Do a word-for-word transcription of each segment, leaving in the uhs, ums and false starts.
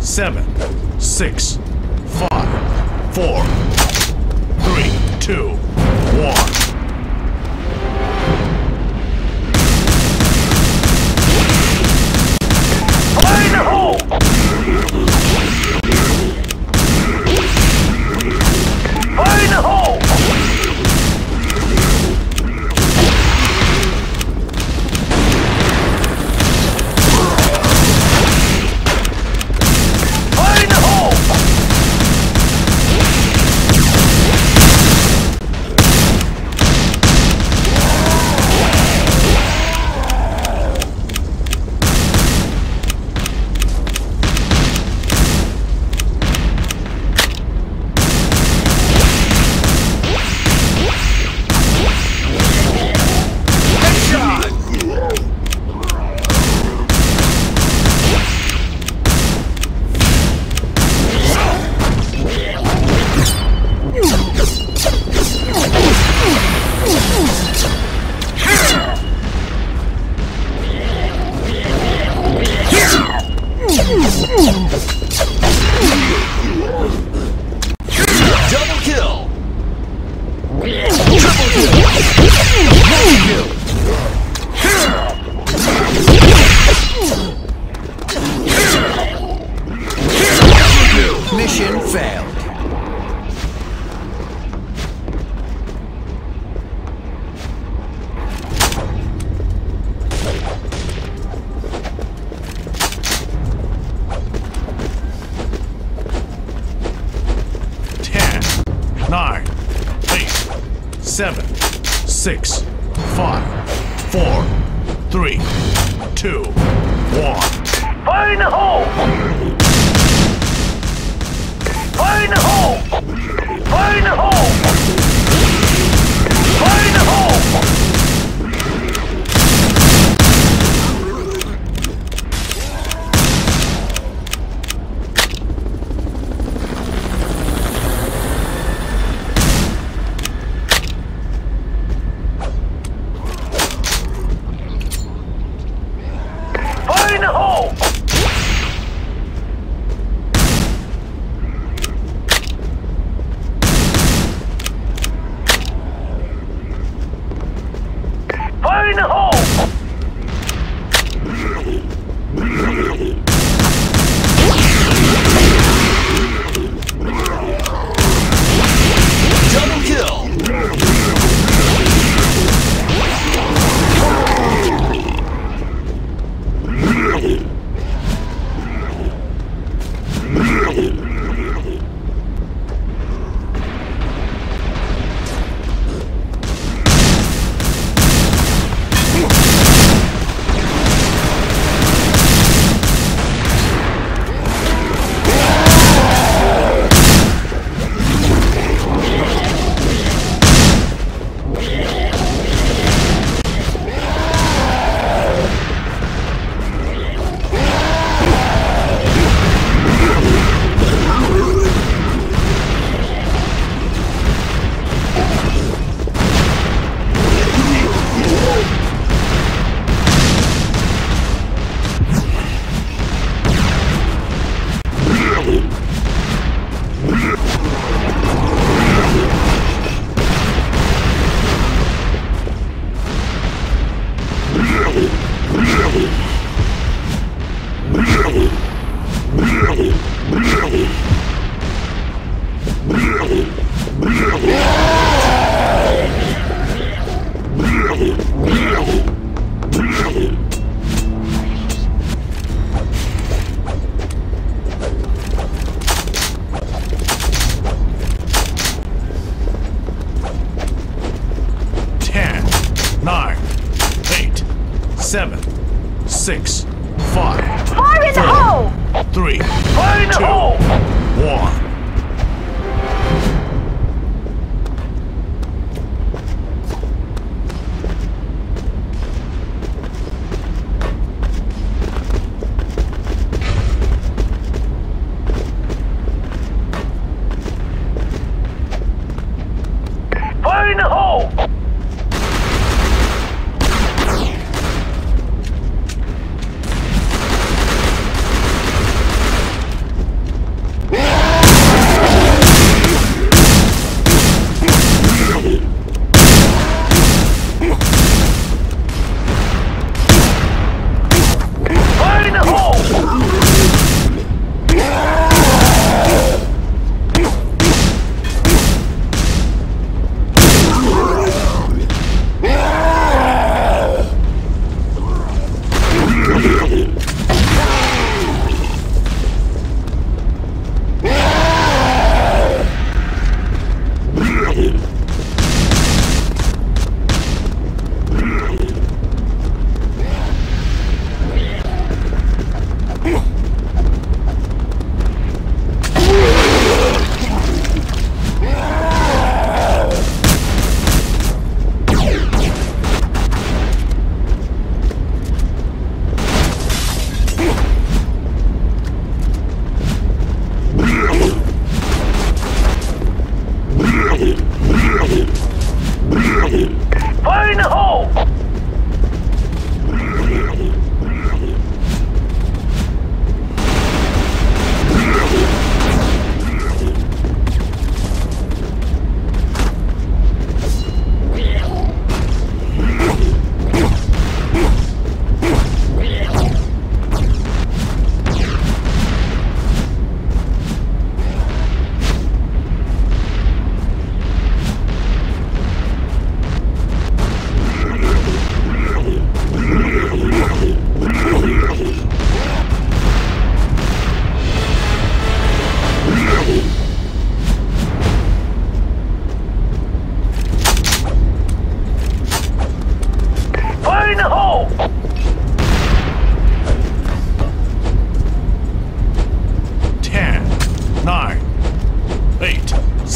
seven, six, five, four, three, two, one. Fire in the hole! Fire in the hole! Double kill! Triple kill! Mission failed. Nine, eight, seven, six, five, four, three, two, one. Fire in the hole! Fire in the hole! Fire in the hole! Fire in the hole! Fire in the hole! Fire in the hole! Double kill! Ten, nine, eight, seven, six, five, Fire in the four, hole! three, Fire in the two, hole! one. Fire in the hole!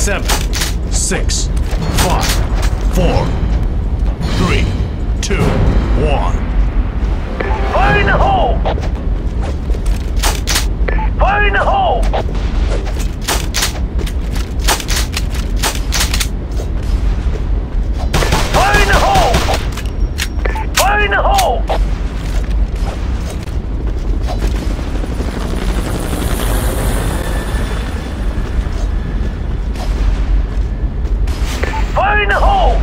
seven, six, five, four, three, two, one. Fire in the hole! Fire in the hole! Fire in the hole! Fire in the hole! Fire in the hole!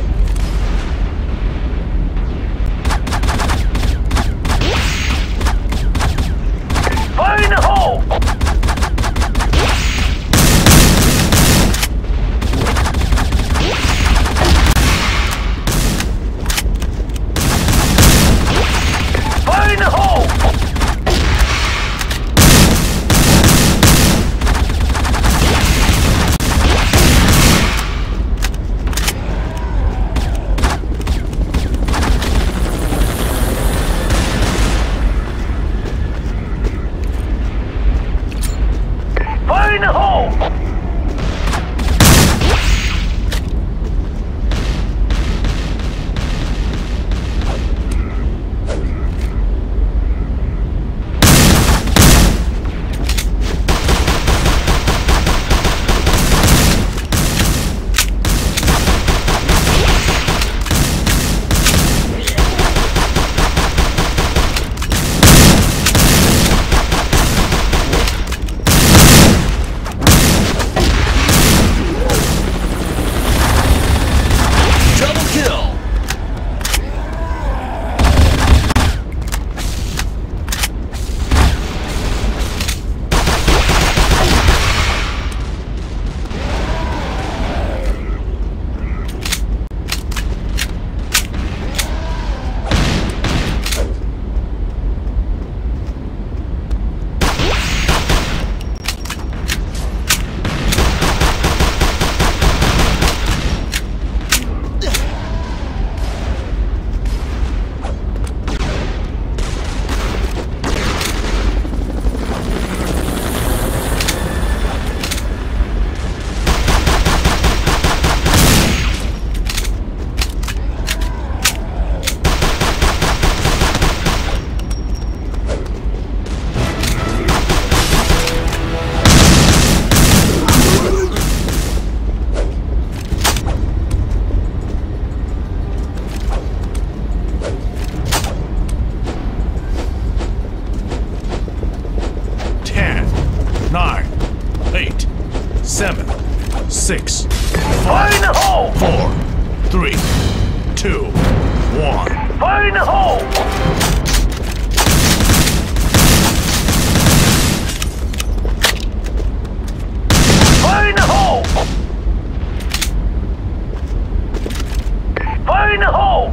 Fire in the hole! Fire in the hole! Fire in the hole! Double kill. Nine, eight, seven, six, Fire in the hole! four, three, two, one. Fire in the hole! Fire in the hole! Fire in the hole!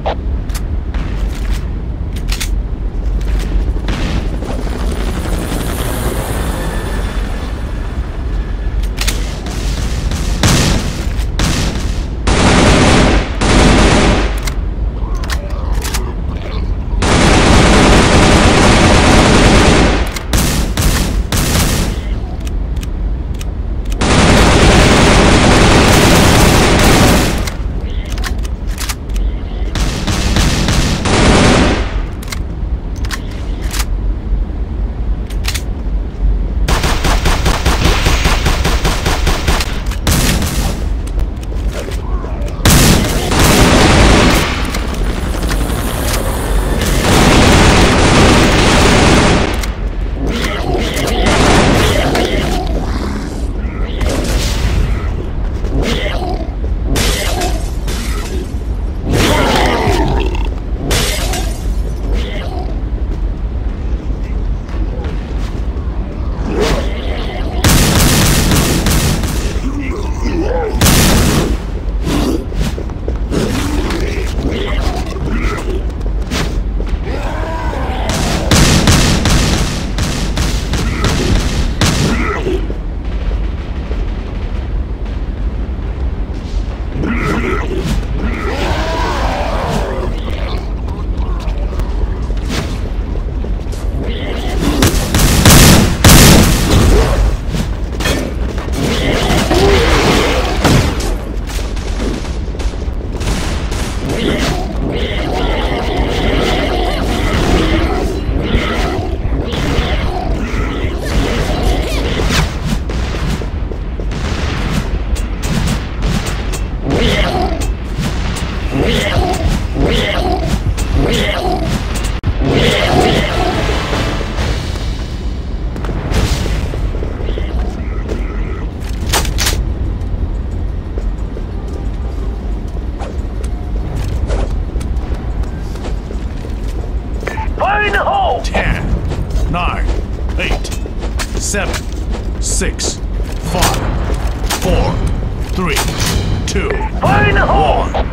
seven, six, five, four, three, two, Fire in the hole! one.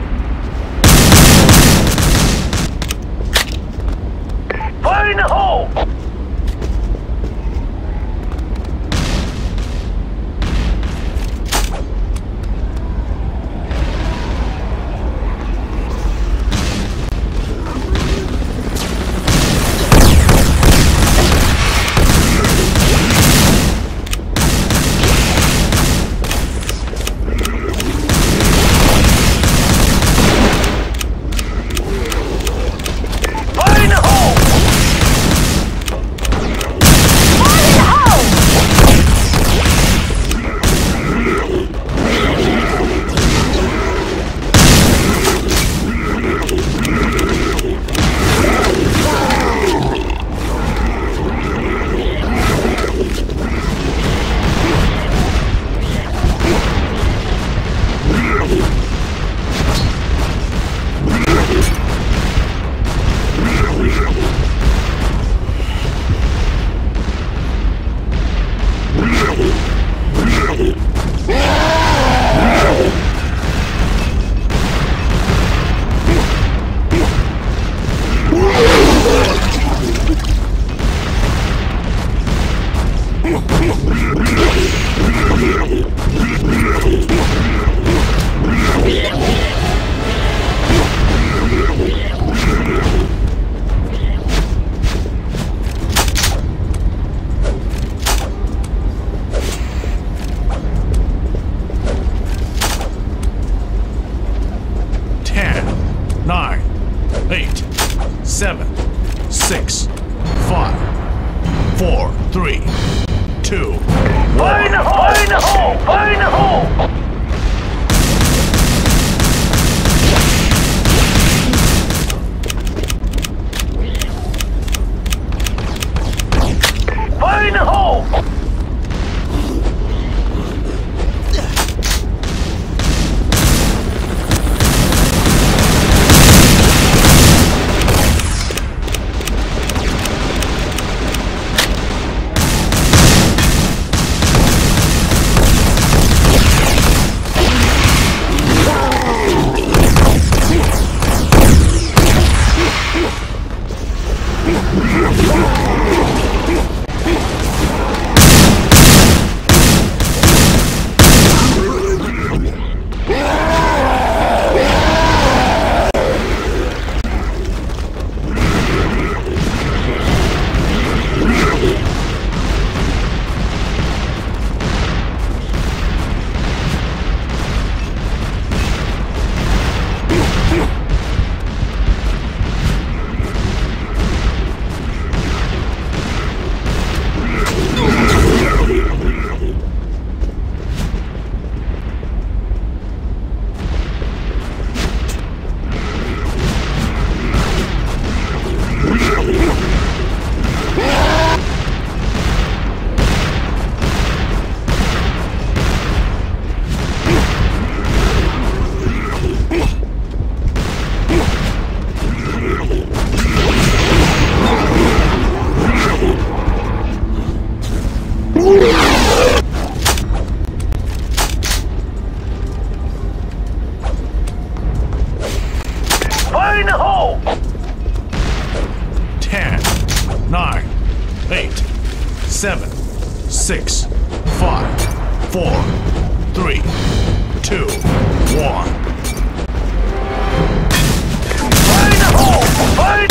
Fire in the hole! Nine, eight, seven, six, five, four, three, two, Fire in the hole! Fire in the hole! Fire in the hole! Fire in the hole! Fire in the hole! ten, nine, eight, seven, six, five, four, three, two, one. Fire in the hole! Fire in